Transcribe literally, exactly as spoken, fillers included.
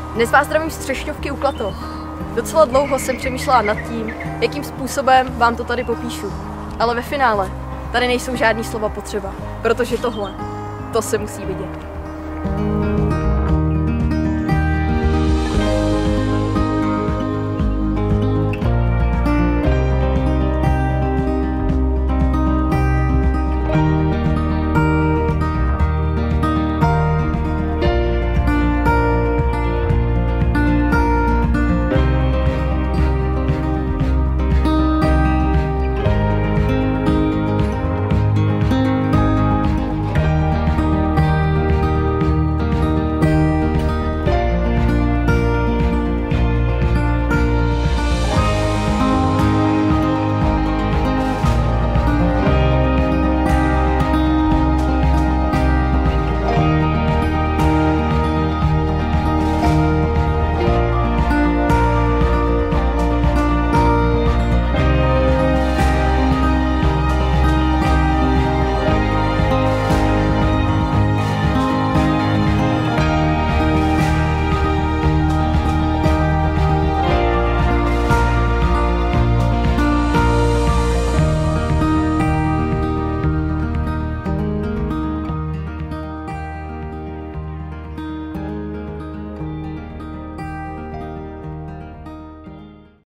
Dnes vás zdravím z Třešňovky u Klatov. Docela dlouho jsem přemýšlela nad tím, jakým způsobem vám to tady popíšu. Ale ve finále tady nejsou žádný slova potřeba, protože tohle, to se musí vidět.